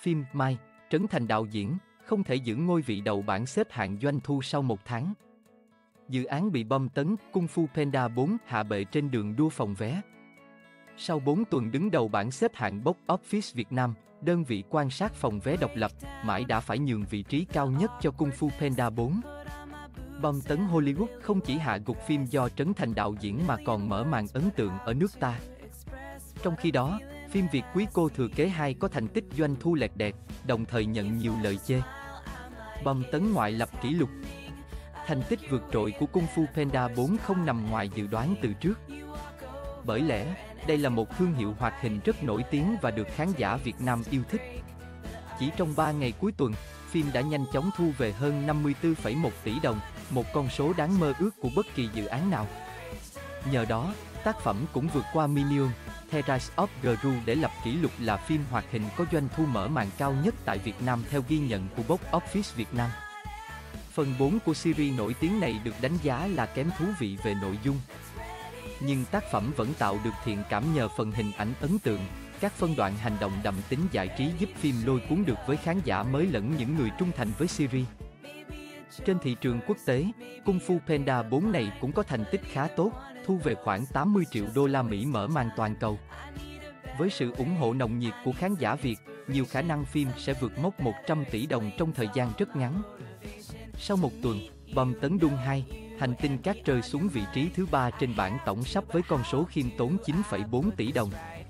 Phim Mai, Trấn Thành đạo diễn, không thể giữ ngôi vị đầu bảng xếp hạng doanh thu sau 1 tháng. Dự án bị bom tấn, Kung Fu Panda 4 hạ bệ trên đường đua phòng vé. Sau 4 tuần đứng đầu bảng xếp hạng Box Office Việt Nam, đơn vị quan sát phòng vé độc lập, mãi đã phải nhường vị trí cao nhất cho Kung Fu Panda 4. Bom tấn Hollywood không chỉ hạ gục phim do Trấn Thành đạo diễn mà còn mở màn ấn tượng ở nước ta. Trong khi đó, phim Việt Quý Cô Thừa Kế 2 có thành tích doanh thu lẹt đẹt, đồng thời nhận nhiều lời chê. Bom tấn ngoại lập kỷ lục. Thành tích vượt trội của Kung Fu Panda 4 không nằm ngoài dự đoán từ trước. Bởi lẽ, đây là một thương hiệu hoạt hình rất nổi tiếng và được khán giả Việt Nam yêu thích. Chỉ trong 3 ngày cuối tuần, phim đã nhanh chóng thu về hơn 54,1 tỷ đồng, một con số đáng mơ ước của bất kỳ dự án nào. Nhờ đó, tác phẩm cũng vượt qua Minion, The Rise of Gru để lập kỷ lục là phim hoạt hình có doanh thu mở màn cao nhất tại Việt Nam theo ghi nhận của Box Office Việt Nam. Phần 4 của series nổi tiếng này được đánh giá là kém thú vị về nội dung. Nhưng tác phẩm vẫn tạo được thiện cảm nhờ phần hình ảnh ấn tượng, các phân đoạn hành động đậm tính giải trí giúp phim lôi cuốn được với khán giả mới lẫn những người trung thành với series. Trên thị trường quốc tế, Kung Fu Panda 4 này cũng có thành tích khá tốt, thu về khoảng 80 triệu đô la Mỹ mở màn toàn cầu. Với sự ủng hộ nồng nhiệt của khán giả Việt, nhiều khả năng phim sẽ vượt mốc 100 tỷ đồng trong thời gian rất ngắn. Sau một tuần, bom tấn Dune 2, Hành tinh cát rơi xuống vị trí thứ 3 trên bảng tổng sắp với con số khiêm tốn 9,4 tỷ đồng.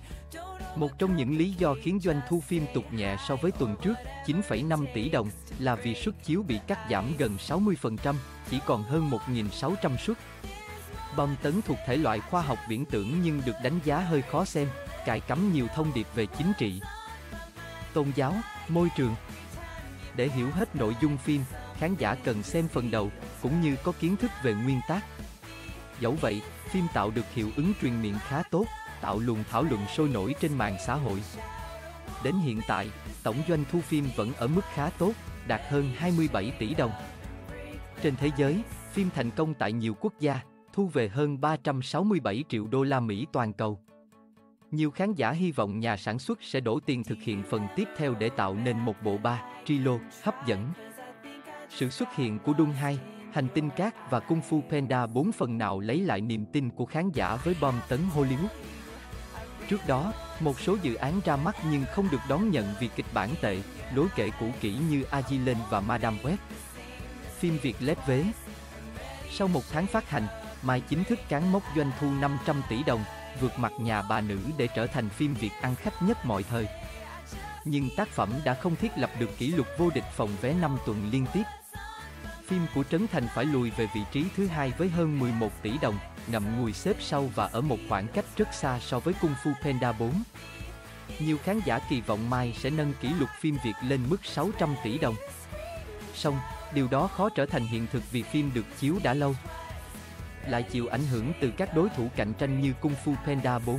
Một trong những lý do khiến doanh thu phim tụt nhẹ so với tuần trước, 9,5 tỷ đồng, là vì suất chiếu bị cắt giảm gần 60%, chỉ còn hơn 1.600 suất. Bom tấn thuộc thể loại khoa học viễn tưởng nhưng được đánh giá hơi khó xem, cài cắm nhiều thông điệp về chính trị, tôn giáo, môi trường. Để hiểu hết nội dung phim, khán giả cần xem phần đầu, cũng như có kiến thức về nguyên tác. Dẫu vậy, phim tạo được hiệu ứng truyền miệng khá tốt, tạo luồng thảo luận sôi nổi trên mạng xã hội. Đến hiện tại, tổng doanh thu phim vẫn ở mức khá tốt, đạt hơn 27 tỷ đồng. Trên thế giới, phim thành công tại nhiều quốc gia, thu về hơn 367 triệu đô la Mỹ toàn cầu. Nhiều khán giả hy vọng nhà sản xuất sẽ đổ tiền thực hiện phần tiếp theo để tạo nên một bộ trilo hấp dẫn. Sự xuất hiện của Dune 2, Hành tinh cát và Kung Fu Panda 4 phần nào lấy lại niềm tin của khán giả với bom tấn Hollywood. Trước đó, một số dự án ra mắt nhưng không được đón nhận vì kịch bản tệ, lối kể cũ kỹ như Agilent và Madame Web. Phim Việt lép vế. Sau 1 tháng phát hành, Mai chính thức cán mốc doanh thu 500 tỷ đồng, vượt mặt Nhà Bà Nữ để trở thành phim Việt ăn khách nhất mọi thời. Nhưng tác phẩm đã không thiết lập được kỷ lục vô địch phòng vé 5 tuần liên tiếp. Phim của Trấn Thành phải lùi về vị trí thứ 2 với hơn 11 tỷ đồng, ngậm ngùi xếp sau và ở một khoảng cách rất xa so với Kung Fu Panda 4. Nhiều khán giả kỳ vọng Mai sẽ nâng kỷ lục phim Việt lên mức 600 tỷ đồng. Song, điều đó khó trở thành hiện thực vì phim được chiếu đã lâu, lại chịu ảnh hưởng từ các đối thủ cạnh tranh như Kung Fu Panda 4.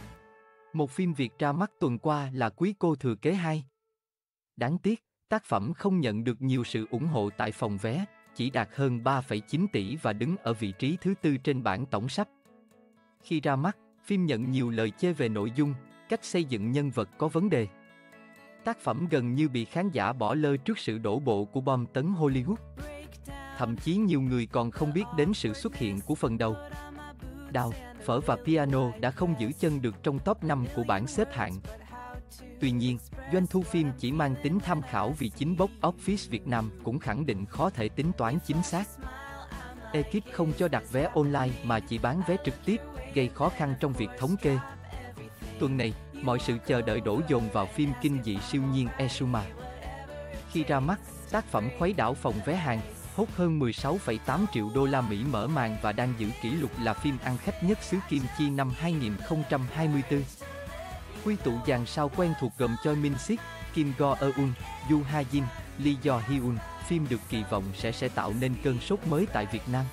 Một phim Việt ra mắt tuần qua là Quý Cô Thừa Kế 2. Đáng tiếc, tác phẩm không nhận được nhiều sự ủng hộ tại phòng vé, chỉ đạt hơn 3,9 tỷ và đứng ở vị trí thứ 4 trên bảng tổng sắp. Khi ra mắt, phim nhận nhiều lời chê về nội dung, cách xây dựng nhân vật có vấn đề. Tác phẩm gần như bị khán giả bỏ lơ trước sự đổ bộ của bom tấn Hollywood. Thậm chí nhiều người còn không biết đến sự xuất hiện của phần đầu. Đào, phở và piano đã không giữ chân được trong top 5 của bảng xếp hạng. Tuy nhiên, doanh thu phim chỉ mang tính tham khảo vì chính Box Office Việt Nam cũng khẳng định khó thể tính toán chính xác. Ekip không cho đặt vé online mà chỉ bán vé trực tiếp, gây khó khăn trong việc thống kê. Tuần này, mọi sự chờ đợi đổ dồn vào phim kinh dị siêu nhiên Exuma. Khi ra mắt, tác phẩm khuấy đảo phòng vé Hàn, hốt hơn 16,8 triệu đô la Mỹ mở màn và đang giữ kỷ lục là phim ăn khách nhất xứ Kim Chi năm 2024. Quy tụ dàn sao quen thuộc gồm Choi Min Sik, Kim Go Eun, Yoo Ha Jin, Lee Jo Hyun. Phim được kỳ vọng sẽ tạo nên cơn sốt mới tại Việt Nam.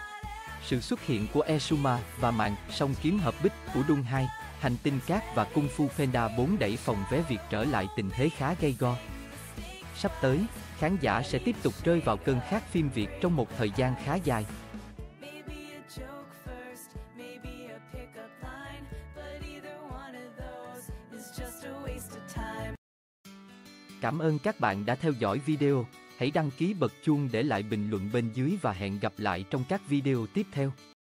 Sự xuất hiện của Exuma và màn song kiếm hợp bích của Dune 2, Hành tinh cát và Kung Fu Panda 4 đẩy phòng vé Việt trở lại tình thế khá gay go. Sắp tới, khán giả sẽ tiếp tục rơi vào cơn khát phim Việt trong một thời gian khá dài. Cảm ơn các bạn đã theo dõi video. Hãy đăng ký bật chuông để lại bình luận bên dưới và hẹn gặp lại trong các video tiếp theo.